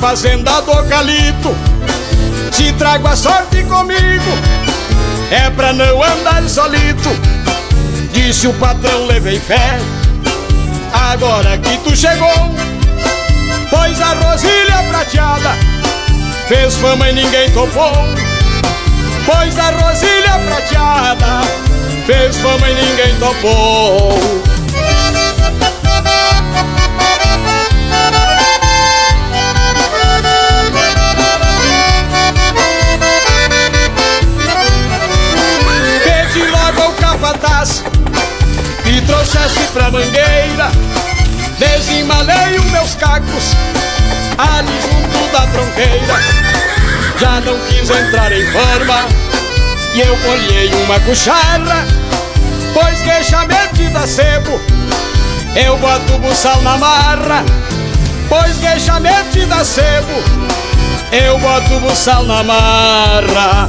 fazenda do Calito. Se trago a sorte comigo, é pra não andar solito. Disse o patrão, levei fé, agora que tu chegou. Pois a Rosilha prateada fez fama e ninguém topou. Pois a Rosilha prateada fez fama e ninguém topou. Pedi logo ao capataz que trouxesse pra mangueira. Desembalei os meus cacos ali junto da tronqueira. Já não quis entrar em forma e eu colhei uma cucharra. Pois queixa metida sebo, eu boto o buçal na marra. Pois queixa metida sebo, eu boto o buçal na marra.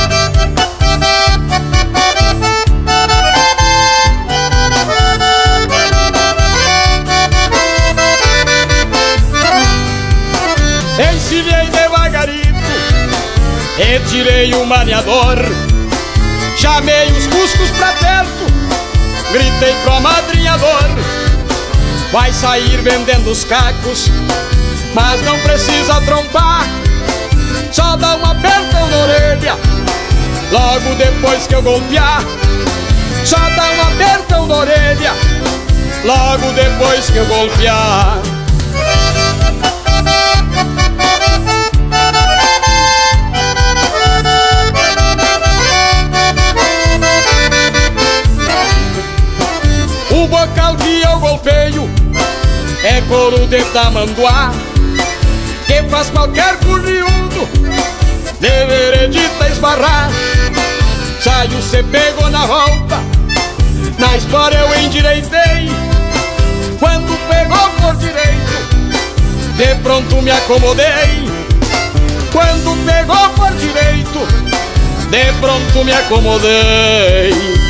Encilhei devagarito e tirei o mareador. Chamei os cuscos pra perto, gritei pro amadrinhador: vai sair vendendo os cacos, mas não precisa trompar. Só dá um apertão na orelha logo depois que eu golpear. Só dá um apertão na orelha logo depois que eu golpear. O bocal que eu golpeio é couro de tamanduá, que faz qualquer curriudo de veredita esbarrar. Saiu, cê pegou na roupa, na espora eu endireitei. Quando pegou por direito, de pronto me acomodei. Quando pegou por direito, de pronto me acomodei.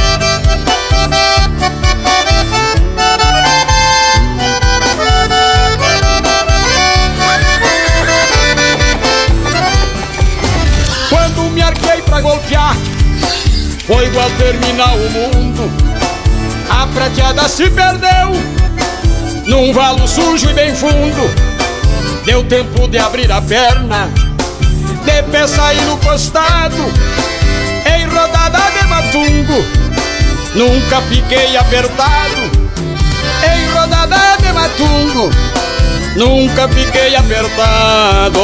Quando me arquei pra golpear, foi igual terminar o mundo. A prateada se perdeu num valo sujo e bem fundo. Deu tempo de abrir a perna, de pé sair no costado, em rodada de matungo nunca fiquei apertado. Em rodada de matungo nunca fiquei apertado.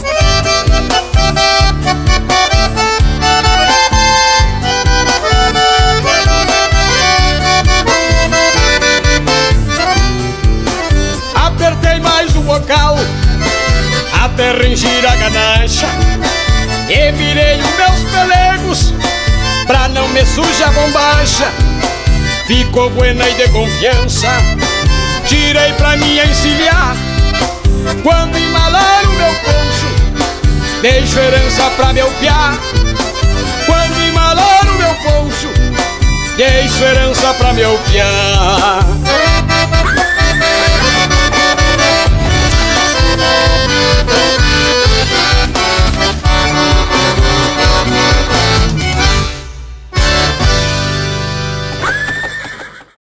Apertei mais o bocal até ringir a ganacha e virei os meus pelegos pra não me sujar a bombacha. Ficou buena e de confiança, tirei pra mim encilhar. Quando embalaram o meu poncho, deixo herança pra meu piá. Quando embalaram o meu poncho, deixo herança pra meu piá.